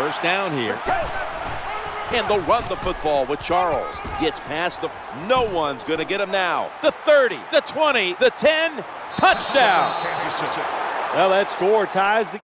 First down here. And they'll run the football with Charles. Gets past the... No one's going to get him now. The 30, the 20, the 10. Touchdown. Well, that score ties the